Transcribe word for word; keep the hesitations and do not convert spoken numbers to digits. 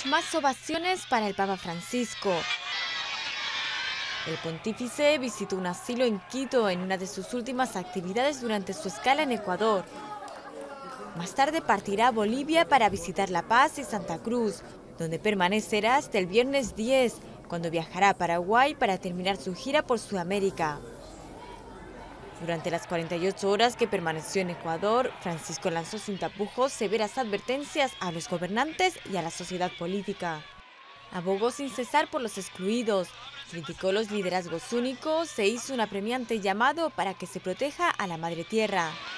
más ovaciones para el Papa Francisco. El pontífice visitó un asilo en Quito en una de sus últimas actividades durante su escala en Ecuador. Más tarde partirá a Bolivia para visitar La Paz y Santa Cruz, donde permanecerá hasta el viernes diez, cuando viajará a Paraguay para terminar su gira por Sudamérica. Durante las cuarenta y ocho horas que permaneció en Ecuador, Francisco lanzó sin tapujos severas advertencias a los gobernantes y a la sociedad política. Abogó sin cesar por los excluidos, criticó los liderazgos únicos e hizo un apremiante llamado para que se proteja a la madre tierra.